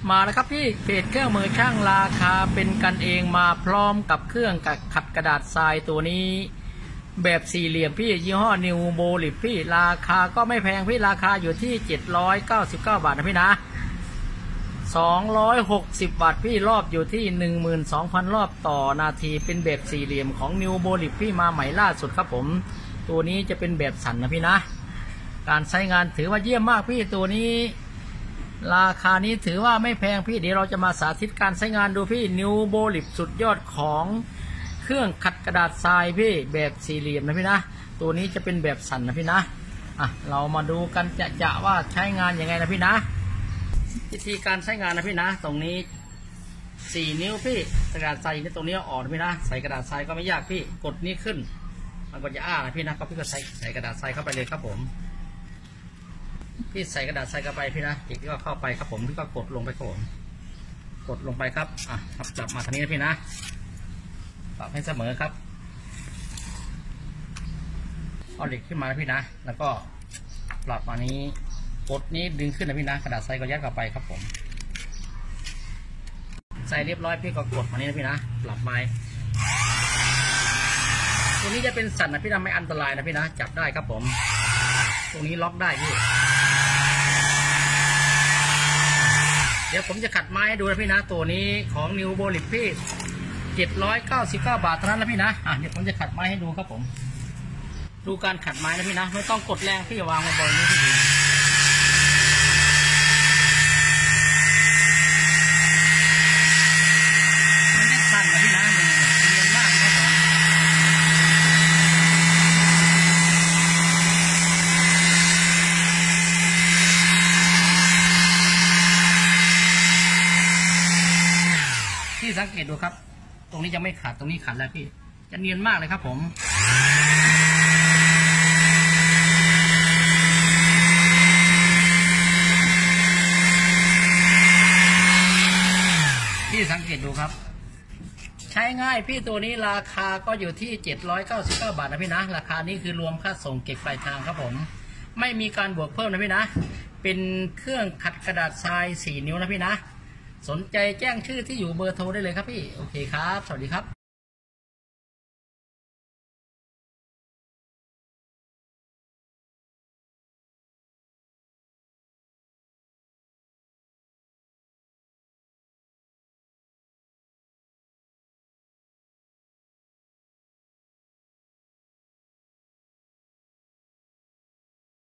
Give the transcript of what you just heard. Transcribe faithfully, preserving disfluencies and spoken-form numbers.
มาแล้วครับพี่เพจเครื่องมือช่างราคาเป็นกันเองมาพร้อมกับเครื่องขัดกระดาษทรายตัวนี้แบบสี่เหลี่ยมพี่ยี่ห้อนิวโบลิปพี่ราคาก็ไม่แพงพี่ราคาอยู่ที่เจ็ดร้อยเก้าสิบเก้าบาทนะพี่นะสองร้อยหกสิบวัตต์พี่รอบอยู่ที่ หนึ่งหมื่นสองพัน รอบต่อนาทีเป็นแบบสี่เหลี่ยมของนิวโบลิปพี่มาใหม่ล่าสุดครับผมตัวนี้จะเป็นแบบสั่นนะพี่นะการใช้งานถือว่าเยี่ยมมากพี่ตัวนี้ราคานี้ถือว่าไม่แพงพี่เดี๋ยวเราจะมาสาธิตการใช้งานดูพี่นิวโบลิปสุดยอดของเครื่องขัดกระดาษทรายพี่แบบสี่เหลี่ยมนะพี่นะตัวนี้จะเป็นแบบสั่นนะพี่นะอ่ะเรามาดูกันจะจะว่าใช้งานยังไงนะพี่นะวิธีการใช้งานนะพี่นะตรงนี้สี่นิ้วพี่กระดาษทรายนี่ตรงนี้อ่อนพี่นะใส่กระดาษทรายก็ไม่ยากพี่กดนี้ขึ้นมันก็จะอ้านะพี่นะก็พี่ก็ใส่ใส่กระดาษทรายเข้าไปเลยครับผมพี่ใส่กระดาษทรายเข้าไปพี่นะอีกก็เข้าไปครับผมพี่ก็กดลงไปครับผมกดลงไปครับอ่ะครับจับมาทางนี้นะพี่นะปรับให้เสมอครับเอาเหล็กขึ้นมานะพี่นะแล้วก็ปรับมานี้กดนี้ดึงขึ้นนะพี่นะกระดาษทรายก็ยัดเข้าไปครับผมใส่เรียบร้อยพี่ก็กดมานี้นะพี่นะปรับไม้ตัวนี้จะเป็นสั่นนะพี่นะไม่อันตรายนะพี่นะจับได้ครับผมตรงนี้ล็อกได้พี่เดี๋ยวผมจะขัดไม้ให้ดูนะพี่นะตัวนี้ของนิวโบลิปพี่เจ็ดร้อยเก้าสิบเก้าบาทเท่านั้นนะพี่นะอ่ะเดี๋ยวผมจะขัดไม้ให้ดูครับผมดูการขัดไม้นะพี่นะไม่ต้องกดแรงพี่วางไว้บนนี้พี่ดูมันจะสั่นนะพี่นะเนียนมากครับผมที่สังเกตดูครับตรงนี้จะไม่ขาดตรงนี้ขัดแล้วพี่จะเนียนมากเลยครับผมพี่สังเกตดูครับใช้ง่ายพี่ตัวนี้ราคาก็อยู่ที่เจ็ดร้อยเก้าสิบเก้าบาทนะพี่นะราคานี้คือรวมค่าส่งเก็บปลายทางครับผมไม่มีการบวกเพิ่มนะพี่นะเป็นเครื่องขัดกระดาษทรายสี่นิ้วนะพี่นะสนใจแจ้งชื่อที่อยู่เบอร์โทรได้เลยครับพี่โอเคครับสวัสดีครับ